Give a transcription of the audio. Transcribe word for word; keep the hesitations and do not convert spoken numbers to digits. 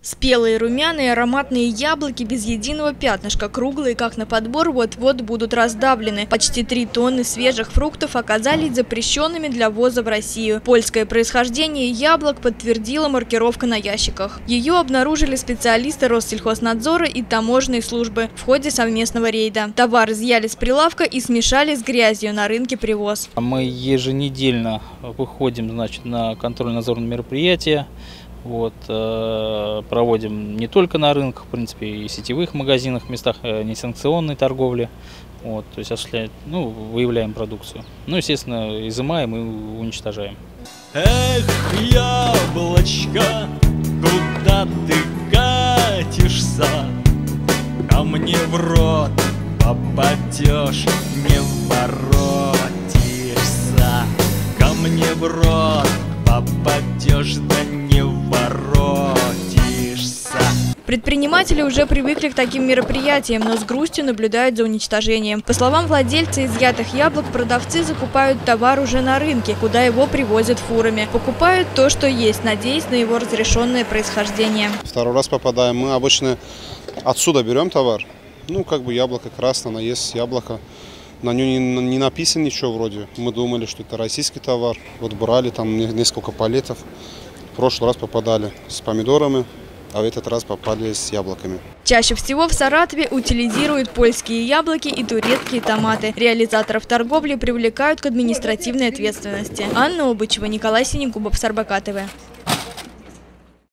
Спелые, румяные, ароматные яблоки без единого пятнышка, круглые, как на подбор, вот-вот будут раздавлены. Почти три тонны свежих фруктов оказались запрещенными для ввоза в Россию. Польское происхождение яблок подтвердила маркировка на ящиках. Ее обнаружили специалисты Россельхознадзора и таможенной службы в ходе совместного рейда. Товар изъяли с прилавка и смешали с грязью на рынке привоз. Мы еженедельно выходим, значит, на контрольно-надзорные мероприятия. Вот, э, проводим не только на рынках, в принципе, и сетевых магазинах, местах несанкционной торговли. Вот, то есть осуществляем, ну, выявляем продукцию. Ну, естественно, изымаем и уничтожаем. Эх, яблочко, куда ты катишься? Ко мне в рот попадешь, не воротишься. Ко мне в рот попадешь, да не воротишься. Предприниматели уже привыкли к таким мероприятиям, но с грустью наблюдают за уничтожением. По словам владельца изъятых яблок, продавцы закупают товар уже на рынке, куда его привозят фурами. Покупают то, что есть, надеясь на его разрешенное происхождение. Второй раз попадаем. Мы обычно отсюда берем товар. Ну, как бы яблоко красное, оно есть яблоко. На нем не, не написано ничего вроде. Мы думали, что это российский товар. Вот брали там несколько палетов. В прошлый раз попадали с помидорами, а в этот раз попали с яблоками. Чаще всего в Саратове утилизируют польские яблоки и турецкие томаты. Реализаторов торговли привлекают к административной ответственности. Анна Обычева, Николай Синегубов, Сарбакатовы.